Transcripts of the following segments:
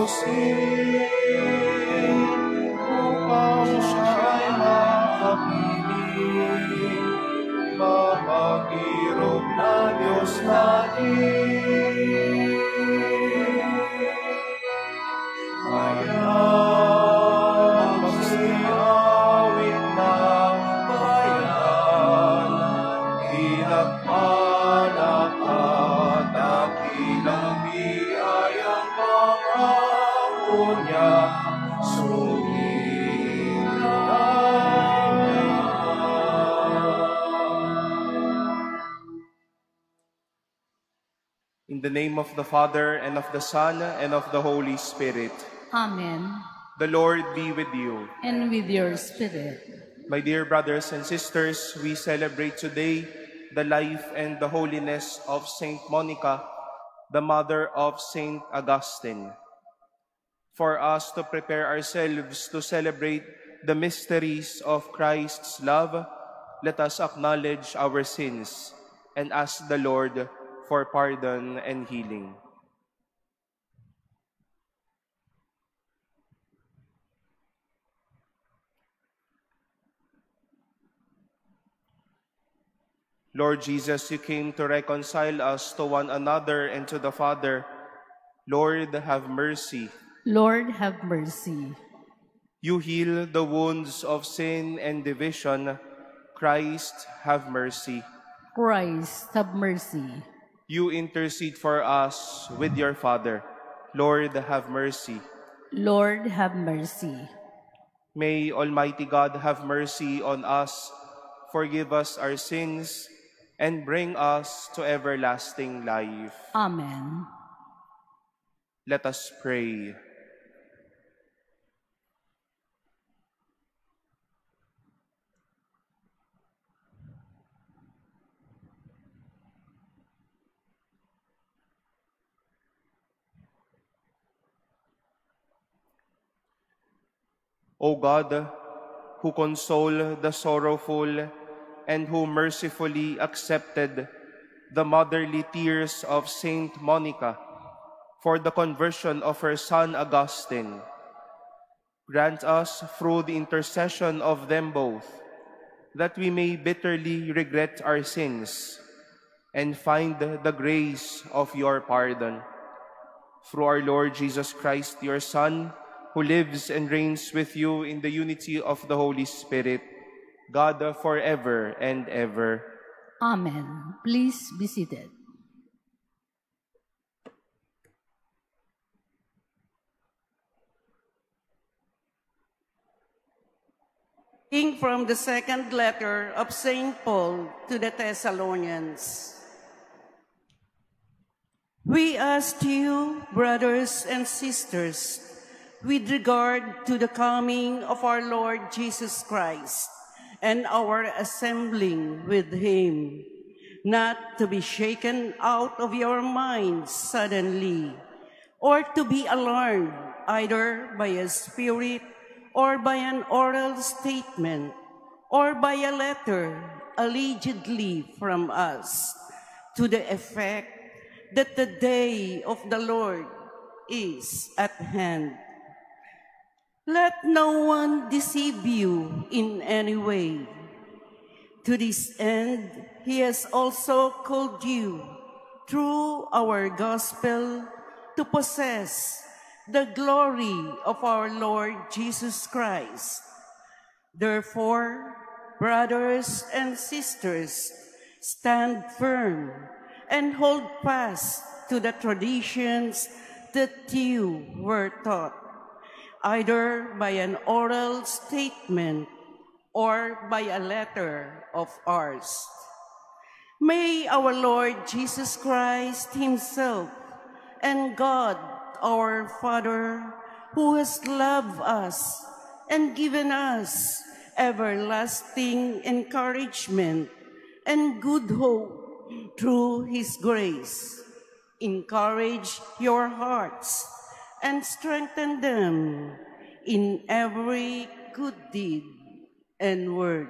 Augustine upang siya'y makapiling mapag-irog na Diyos natin. Kaya magsiawit na bayan, pinagpalak at dakilang biyayang pangako niya, in the name of the Father, and of the Son, and of the Holy Spirit. Amen. The Lord be with you. And with your spirit. My dear brothers and sisters, we celebrate today the life and the holiness of Saint Monica, the mother of Saint Augustine. For us to prepare ourselves to celebrate the mysteries of Christ's love, let us acknowledge our sins and ask the Lord for pardon and healing. Lord Jesus, you came to reconcile us to one another and to the Father. Lord, have mercy. Lord, have mercy. You heal the wounds of sin and division. Christ, have mercy. Christ, have mercy. You intercede for us with your Father. Lord, have mercy. Lord, have mercy. May Almighty God have mercy on us, forgive us our sins, and bring us to everlasting life. Amen. Let us pray. O God, who console the sorrowful and who mercifully accepted the motherly tears of Saint Monica for the conversion of her son Augustine, grant us through the intercession of them both that we may bitterly regret our sins and find the grace of your pardon. Through our Lord Jesus Christ, your Son, who lives and reigns with you in the unity of the Holy Spirit, God forever and ever. Amen. Please be seated. Reading from the second letter of St. Paul to the Thessalonians. We ask you, brothers and sisters, with regard to the coming of our Lord Jesus Christ and our assembling with him, not to be shaken out of your minds suddenly, or to be alarmed either by a spirit or by an oral statement, or by a letter allegedly from us, to the effect that the day of the Lord is at hand. Let no one deceive you in any way. To this end, he has also called you, through our gospel, to possess the glory of our Lord Jesus Christ. Therefore, brothers and sisters, stand firm and hold fast to the traditions that you were taught, either by an oral statement or by a letter of ours. May our Lord Jesus Christ himself and God, our Father, who has loved us and given us everlasting encouragement and good hope through his grace, encourage your hearts and strengthen them in every good deed and word.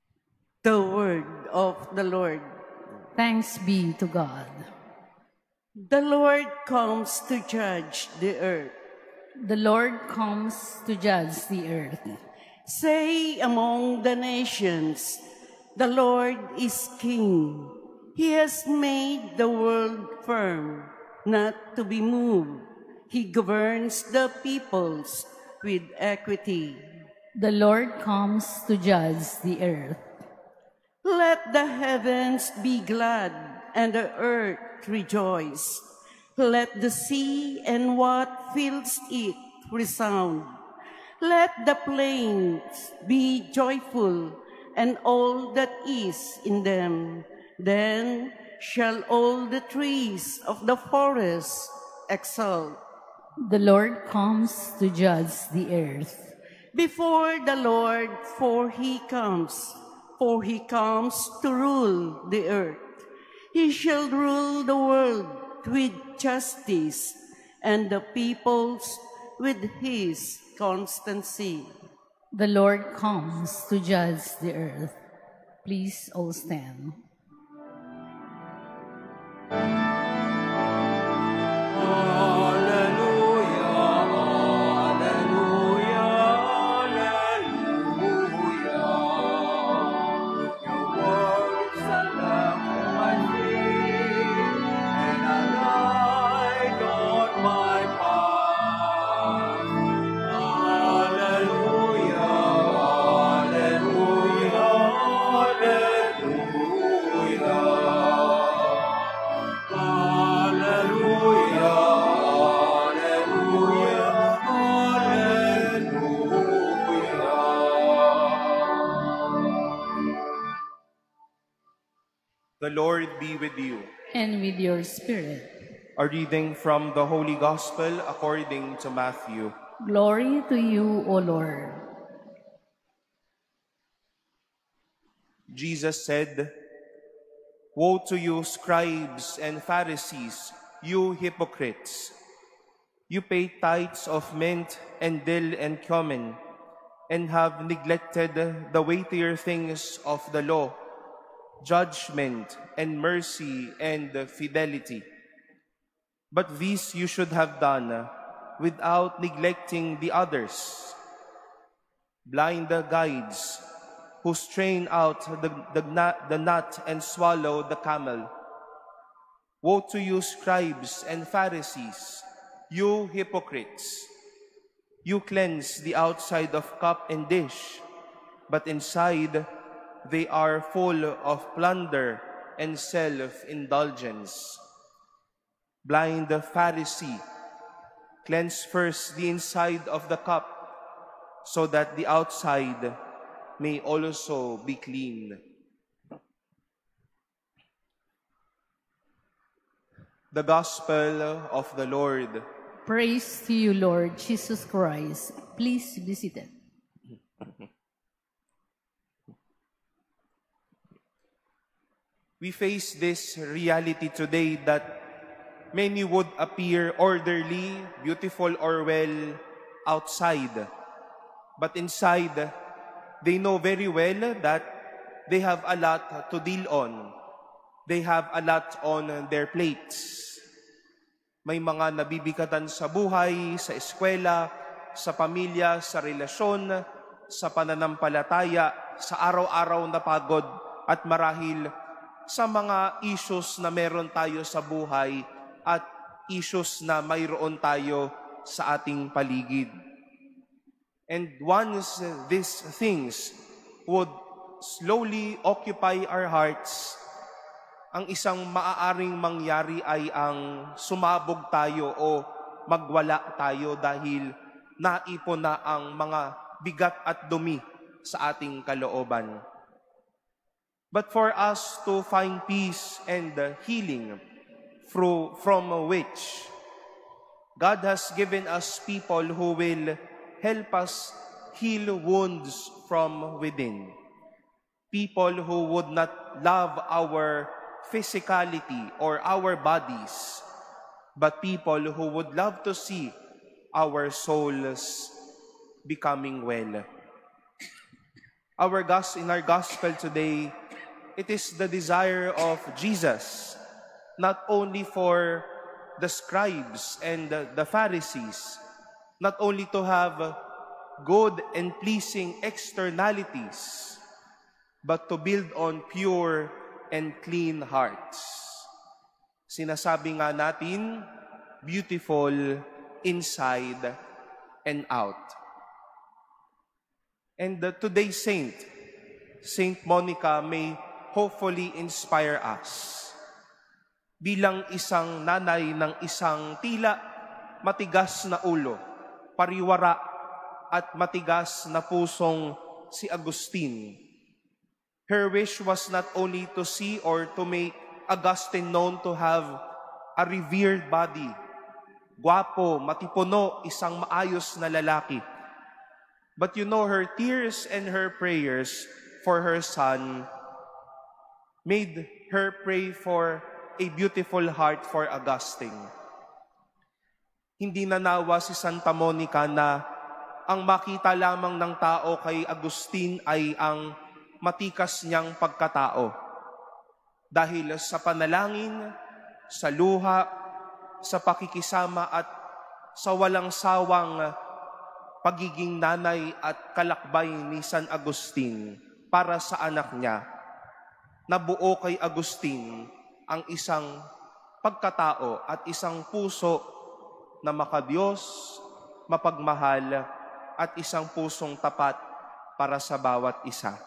The word of the Lord. Thanks be to God. The Lord comes to judge the earth. The Lord comes to judge the earth. Say among the nations, the Lord is King. He has made the world firm, not to be moved. He governs the peoples with equity. The Lord comes to judge the earth. Let the heavens be glad and the earth rejoice. Let the sea and what fills it resound. Let the plains be joyful and all that is in them. Then shall all the trees of the forest exult. The Lord comes to judge the earth. Before the Lord, for he comes to rule the earth. He shall rule the world with justice and the peoples with his constancy. The Lord comes to judge the earth. Please all stand. The Lord be with you. And with your spirit. A reading from the Holy Gospel according to Matthew. Glory to you, O Lord. Jesus said, "Woe to you, scribes and Pharisees, you hypocrites! You pay tithes of mint and dill and cumin, and have neglected the weightier things of the law, judgment and mercy and fidelity. But these you should have done without neglecting the others. Blind guides who strain out the gnat and swallow the camel. Woe to you, scribes and Pharisees, you hypocrites! You cleanse the outside of cup and dish, but inside they are full of plunder and self-indulgence. Blind Pharisee, cleanse first the inside of the cup, so that the outside may also be clean." The Gospel of the Lord. Praise to you, Lord Jesus Christ. Please be seated. We face this reality today that many would appear orderly, beautiful, or well outside. But inside, they know very well that they have a lot to deal on. They have a lot on their plates. May mga nabibigatan sa buhay, sa eskwela, sa pamilya, sa relasyon, sa pananampalataya, sa araw-araw na pagod, at marahil sa mga issues na meron tayo sa buhay at issues na mayroon tayo sa ating paligid. And once these things would slowly occupy our hearts, ang isang maaaring mangyari ay ang sumabog tayo o magwala tayo dahil naipon na ang mga bigat at dumi sa ating kalooban. But for us to find peace and healing from which God has given us people who will help us heal wounds from within. People who would not love our physicality or our bodies, but people who would love to see our souls becoming well. In our gospel today, it is the desire of Jesus, not only for the scribes and the Pharisees, not only to have good and pleasing externalities, but to build on pure and clean hearts. Sinasabi nga natin, beautiful inside and out. And today's saint, Saint Monica, may hopefully inspire us bilang isang nanay ng isang tila matigas na ulo, pariwara at matigas na pusong si Agustin. Her wish was not only to see or to make Augustine known to have a revered body, guwapo, matipuno, isang maayos na lalaki. But you know, her tears and her prayers for her son made her pray for a beautiful heart for Augustine. Hindi nanawa si Santa Monica na ang makita lamang ng tao kay Agustin ay ang matikas niyang pagkatao. Dahil sa panalangin, sa luha, sa pakikisama at sa walang sawang pagiging nanay at kalakbay ni San Agustin para sa anak niya, nabuo kay Agustin ang isang pagkatao at isang puso na makadiyos, mapagmahal, at isang pusong tapat para sa bawat isa.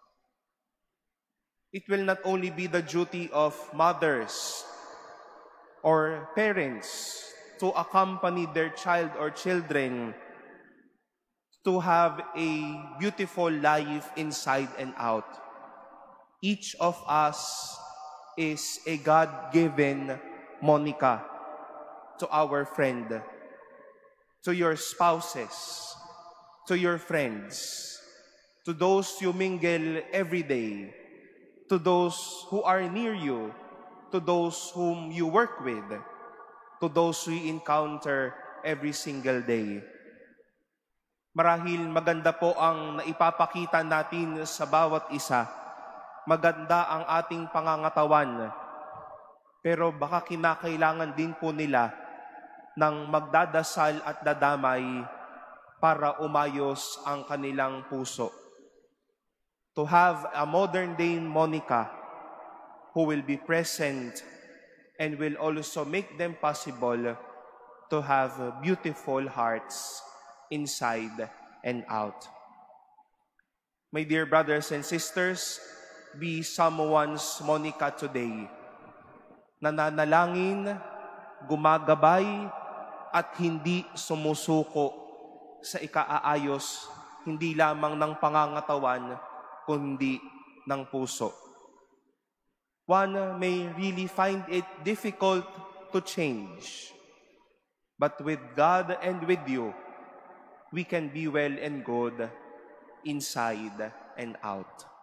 It will not only be the duty of mothers or parents to accompany their child or children to have a beautiful life inside and out. Each of us is a God-given Monica to our friend, to your spouses, to your friends, to those you mingle every day, to those who are near you, to those whom you work with, to those you encounter every single day. Marahil maganda po ang naipapakita natin sa bawat isa. Maganda ang ating pangangatawan, pero baka kinakailangan din po nila ng magdadasal at dadamay para umayos ang kanilang puso. To have a modern-day Monica who will be present and will also make them possible to have beautiful hearts inside and out. My dear brothers and sisters, be someone's Monica today. Nananalangin, gumagabay, at hindi sumusuko sa ikaaayos, hindi lamang ng pangangatawan, kundi ng puso. One may really find it difficult to change, but with God and with you, we can be well and good inside and out.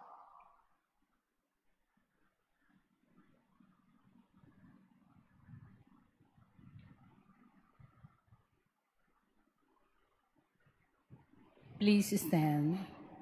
Please stand.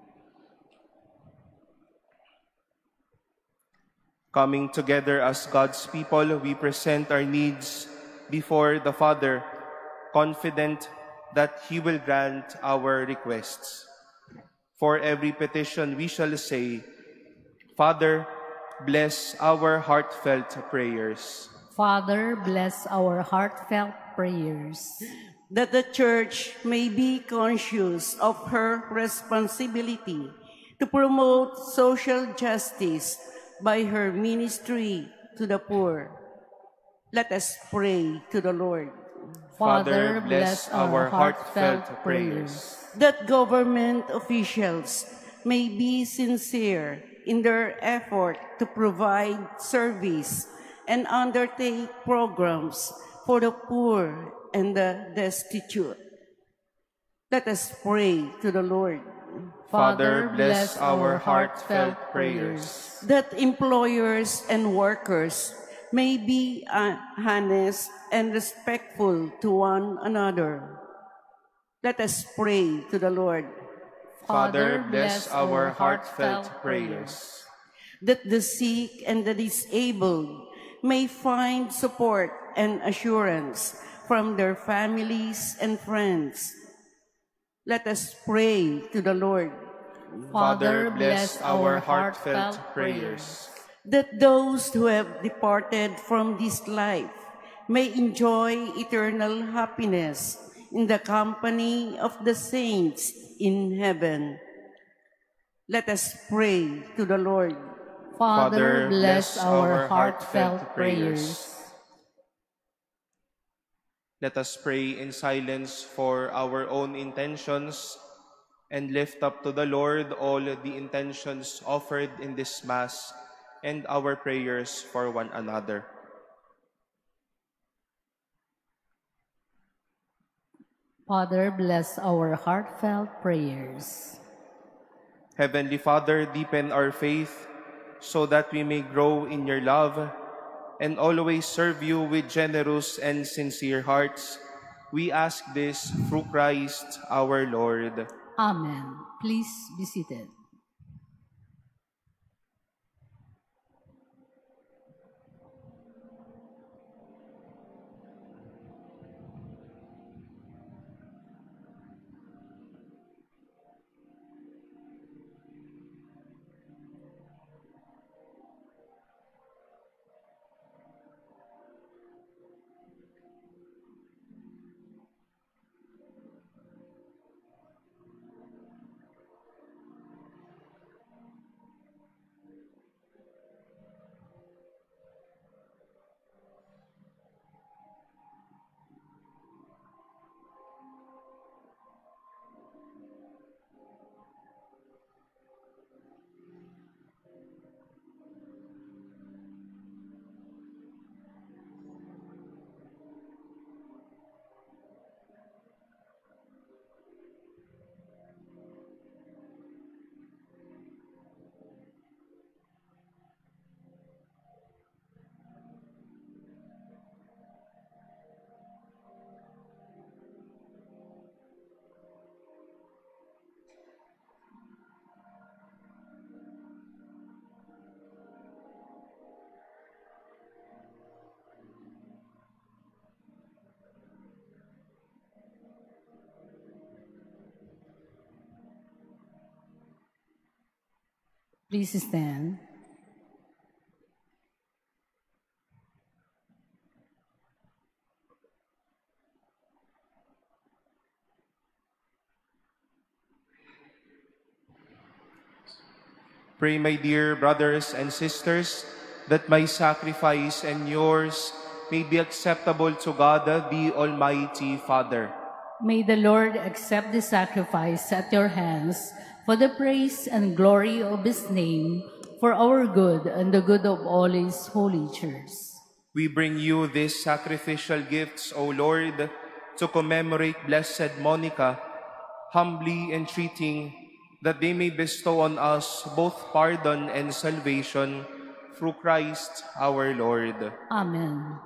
Coming together as God's people, we present our needs before the Father, confident that He will grant our requests. For every petition we shall say, Father, bless our heartfelt prayers. Father, bless our heartfelt prayers. That the Church may be conscious of her responsibility to promote social justice by her ministry to the poor. Let us pray to the Lord. Father, bless our heartfelt prayers. That government officials may be sincere in their effort to provide service and undertake programs for the poor and the destitute. Let us pray to the Lord. Father, bless our heartfelt prayers. That employers and workers may be honest and respectful to one another. Let us pray to the Lord. Father, bless our heartfelt prayers. That the sick and the disabled may find support and assurance from their families and friends. Let us pray to the Lord, Father, bless our heartfelt prayers. that those who have departed from this life may enjoy eternal happiness in the company of the saints in heaven. Let us pray to the Lord. Father, bless our heartfelt prayers. Let us pray in silence for our own intentions and lift up to the Lord all the intentions offered in this Mass and our prayers for one another. Father, bless our heartfelt prayers. Heavenly Father, deepen our faith so that we may grow in your love and always serve you with generous and sincere hearts. We ask this through Christ our Lord. Amen. Please be seated. Please stand. Pray, my dear brothers and sisters, that my sacrifice and yours may be acceptable to God, the Almighty Father. May the Lord accept the sacrifice at your hands for the praise and glory of his name, for our good and the good of all his holy church. We bring you these sacrificial gifts, O Lord, to commemorate Blessed Monica, humbly entreating that they may bestow on us both pardon and salvation through Christ our Lord. Amen.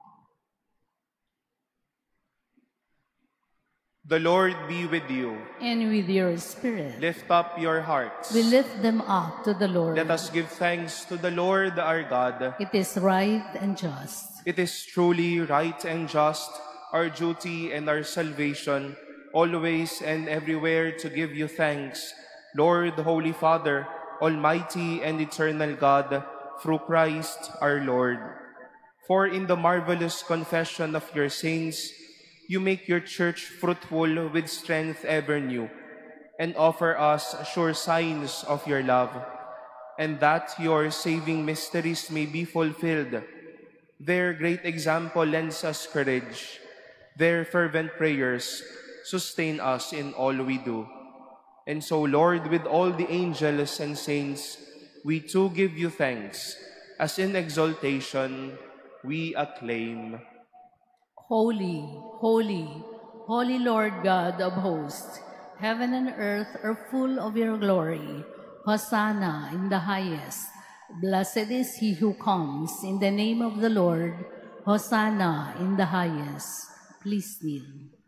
The Lord be with you. And with your spirit. Lift up your hearts. We lift them up to the Lord. Let us give thanks to the Lord our God. It is right and just. It is truly right and just, our duty and our salvation, always and everywhere to give you thanks, Lord, Holy Father, Almighty and eternal God, through Christ our Lord. For in the marvelous confession of your saints, you make your church fruitful with strength ever new, and offer us sure signs of your love, and that your saving mysteries may be fulfilled. Their great example lends us courage. Their fervent prayers sustain us in all we do. And so, Lord, with all the angels and saints, we too give you thanks, as in exaltation we acclaim. Holy, holy, holy Lord God of hosts, heaven and earth are full of your glory. Hosanna in the highest. Blessed is he who comes in the name of the Lord. Hosanna in the highest. Please kneel.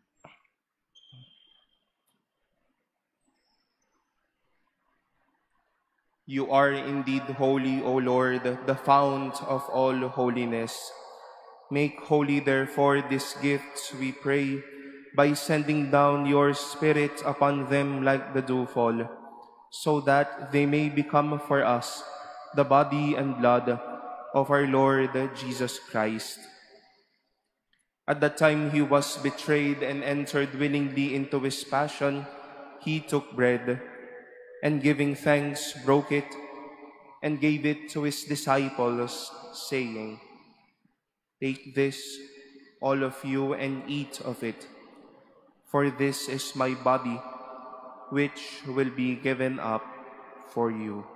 You are indeed holy, O Lord, the fount of all holiness. Make holy, therefore, these gifts, we pray, by sending down your Spirit upon them like the dewfall, so that they may become for us the body and blood of our Lord Jesus Christ. At the time he was betrayed and entered willingly into his passion, he took bread, and giving thanks, broke it, and gave it to his disciples, saying, "Take this, all of you, and eat of it, for this is my body, which will be given up for you."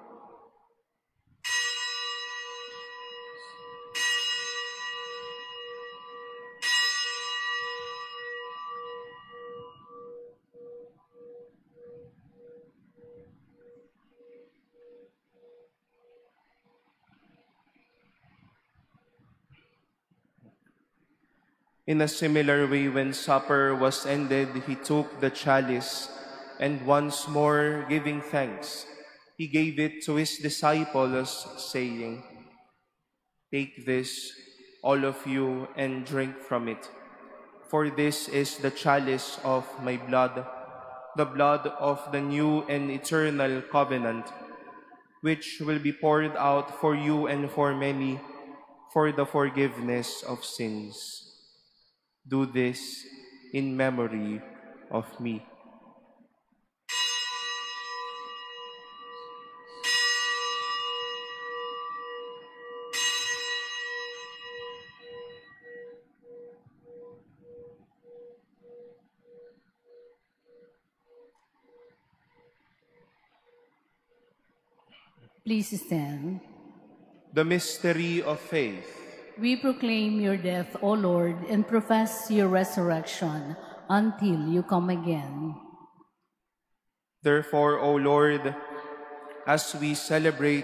In a similar way, when supper was ended, he took the chalice, and once more giving thanks, he gave it to his disciples, saying, "Take this, all of you, and drink from it. For this is the chalice of my blood, the blood of the new and eternal covenant, which will be poured out for you and for many for the forgiveness of sins. Do this in memory of me." Please stand. The mystery of faith. We proclaim your death, O Lord, and profess your resurrection until you come again. Therefore, O Lord, as we celebrate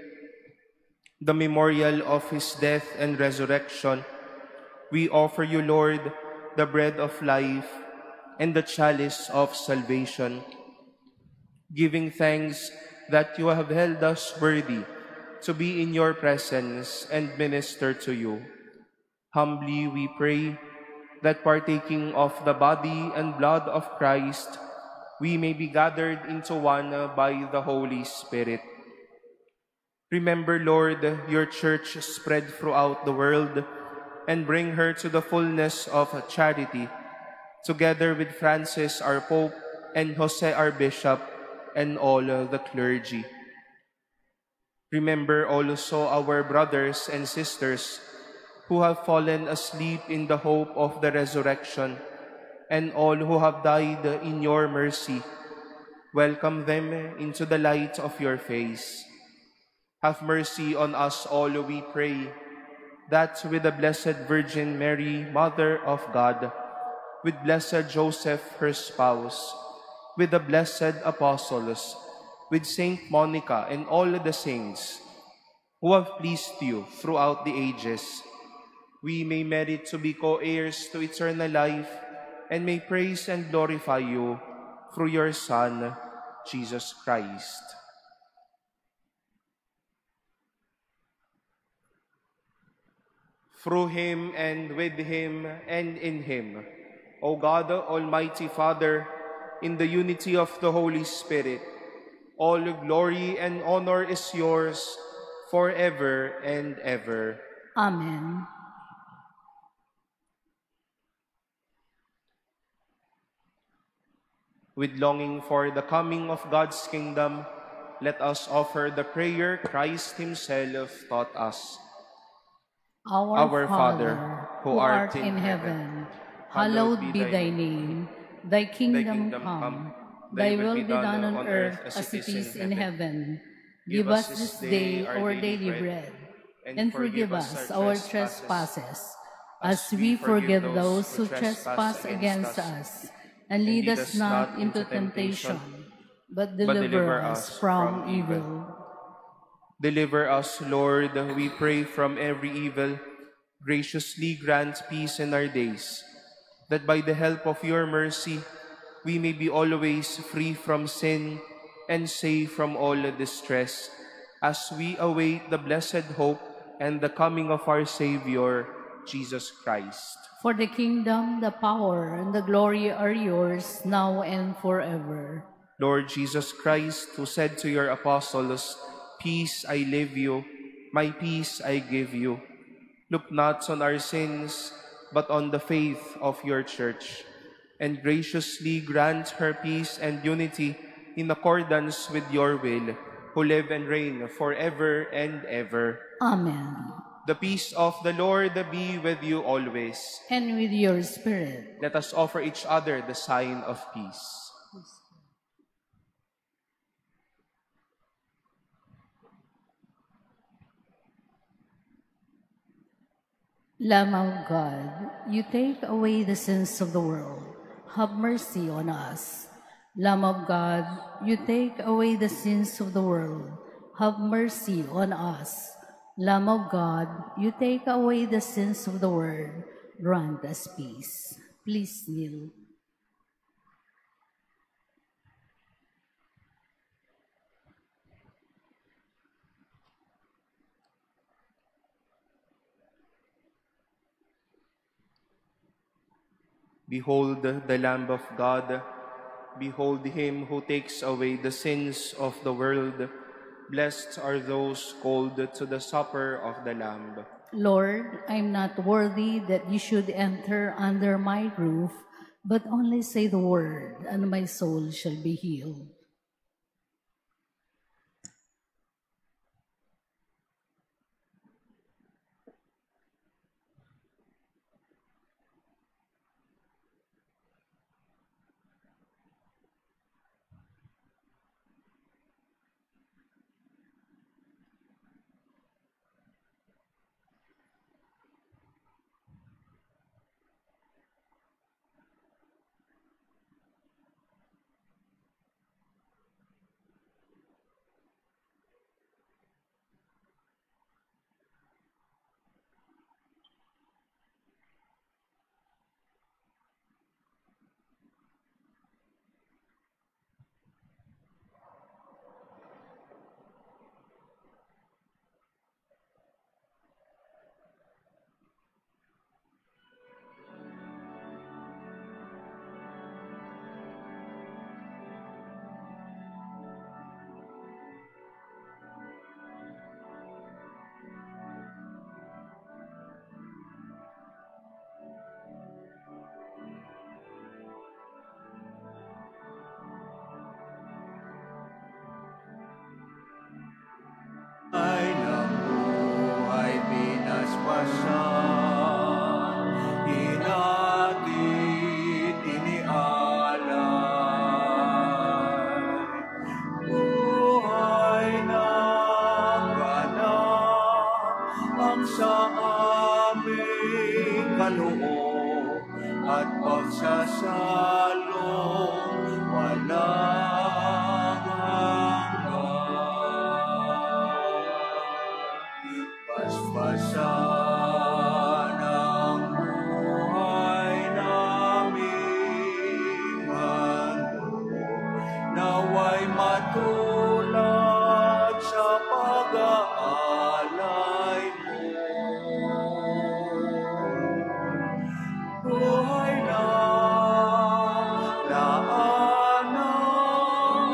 the memorial of his death and resurrection, we offer you, Lord, the bread of life and the chalice of salvation, giving thanks that you have held us worthy to be in your presence and minister to you. Humbly we pray that partaking of the body and blood of Christ, we may be gathered into one by the Holy Spirit. Remember, Lord, your church spread throughout the world, and bring her to the fullness of charity, together with Francis our Pope and Jose our Bishop and all the clergy. Remember also our brothers and sisters who have fallen asleep in the hope of the resurrection, and all who have died in your mercy. Welcome them into the light of your face. Have mercy on us all, we pray, that with the Blessed Virgin Mary, Mother of God, with Blessed Joseph, her spouse, with the blessed apostles, with Saint Monica and all the saints who have pleased you throughout the ages, we may merit to be co-heirs to eternal life and may praise and glorify you through your Son, Jesus Christ. Through him and with him and in him, O God, Almighty Father, in the unity of the Holy Spirit, all glory and honor is yours forever and ever. Amen. With longing for the coming of God's kingdom, let us offer the prayer Christ himself taught us. Our Father, who art in heaven, hallowed be thy name. Thy kingdom come. Thy will be done on earth as it is in heaven. Give us this day our daily bread, and forgive us our trespasses, as we forgive those who trespass against us. And lead us not into temptation, but deliver us from evil. Deliver us, Lord, we pray, from every evil. Graciously grant peace in our days, that by the help of your mercy, we may be always free from sin and safe from all distress, as we await the blessed hope and the coming of our Savior, Jesus Christ. For the kingdom, the power, and the glory are yours, now and forever. Lord Jesus Christ, who said to your apostles, "Peace I leave you, my peace I give you," look not on our sins, but on the faith of your church, and graciously grant her peace and unity in accordance with your will, who live and reign forever and ever. Amen. The peace of the Lord be with you always. And with your spirit. Let us offer each other the sign of peace. Lamb of God, you take away the sins of the world. Have mercy on us. Lamb of God, you take away the sins of the world. Have mercy on us. Lamb of God, you take away the sins of the world. Grant us peace. Please kneel. Behold the Lamb of God. Behold him who takes away the sins of the world. Blessed are those called to the supper of the Lamb. Lord, I am not worthy that you should enter under my roof, but only say the word, and my soul shall be healed. Ay ng buhay pinaspasan, hinatid inialay. Buhay ng ganap ang sa aming kaloob at pagsasalong walang hanggan. Paspasan ang buhay naming handog, naway matulad sa pag-aalay mo. Buhay na daan ng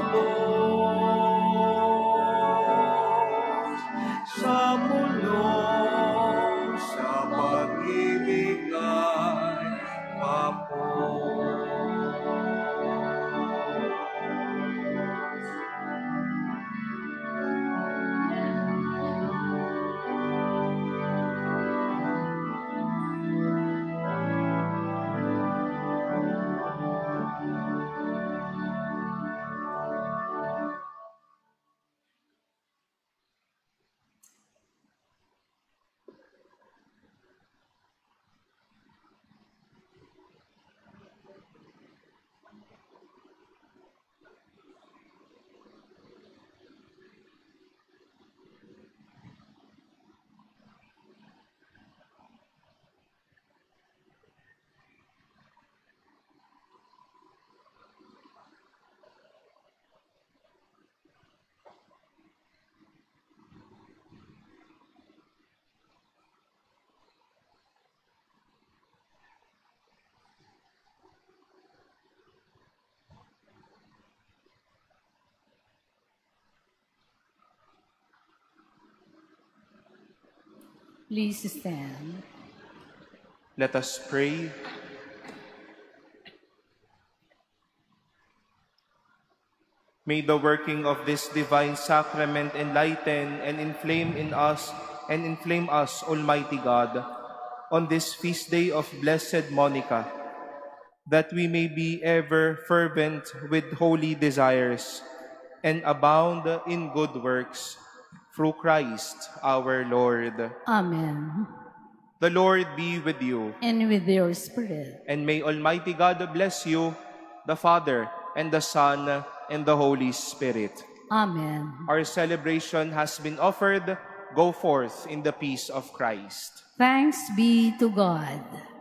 lubos sa mulong sa pag-ibig ay papos. Please stand. Let us pray. May the working of this divine sacrament enlighten and inflame us, Almighty God, on this feast day of Blessed Monica, that we may be ever fervent with holy desires and abound in good works, through Christ our Lord. Amen. The Lord be with you. And with your spirit. And may Almighty God bless you, the Father, and the Son, and the Holy Spirit. Amen. Our celebration has been offered. Go forth in the peace of Christ. Thanks be to God.